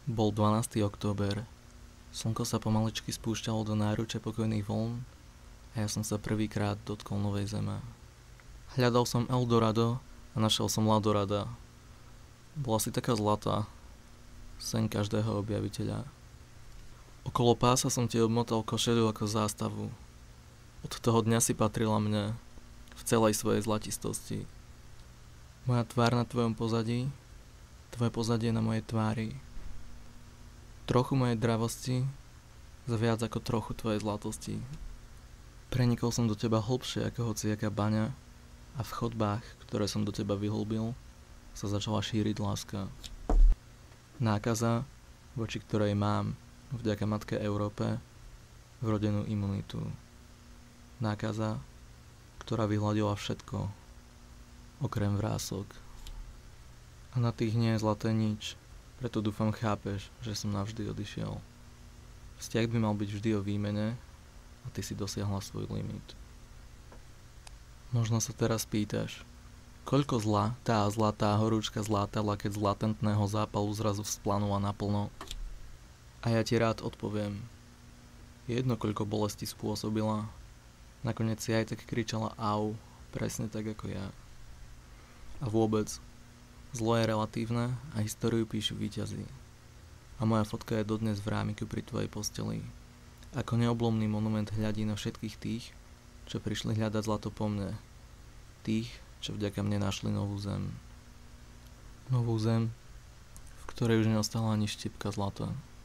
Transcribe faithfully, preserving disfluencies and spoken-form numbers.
Bol dvanásteho október. Slnko sa pomaličky spúšťalo do náruče pokojných vln a ja som sa prvýkrát dotkol novej zeme. Hľadal som Eldorado a našiel som Ladorada. Bola si taká zlatá, sen každého objaviteľa. Okolo pása som ti obmotal košeľu ako zástavu. Od toho dňa si patrila mne v celej svojej zlatistosti. Moja tvár na tvojom pozadí, tvoje pozadie na mojej tvári. Trochu mojej dravosti za viac ako trochu tvojej zlatosti. Prenikol som do teba hlbšie ako hociaká baňa a v chodbách, ktoré som do teba vyhlbil, sa začala šíriť láska. Nákaza, voči ktorej mám, vďaka matke Európe, vrodenú imunitu. Nákaza, ktorá vyhladila všetko, okrem vrások. A na tých nie je zlaté nič, preto dúfam chápeš, že som navždy odišiel. Vzťah by mal byť vždy o výmene a ty si dosiahla svoj limit. Možno sa teraz pýtaš, koľko zla tá zlatá horúčka zlátala, keď z latentného zápalu zrazu vzplanula naplno? A ja ti rád odpoviem. Jedno, koľko bolesti spôsobila, nakoniec si aj tak kričala au, presne tak ako ja. A vôbec, zlo je relatívne a históriu píšu víťazi. A moja fotka je dodnes v rámiku pri tvojej posteli. Ako neoblomný monument hľadí na všetkých tých, čo prišli hľadať zlato po mne. Tých, čo vďaka mne našli novú zem. Novú zem, v ktorej už neostala ani štipka zlata.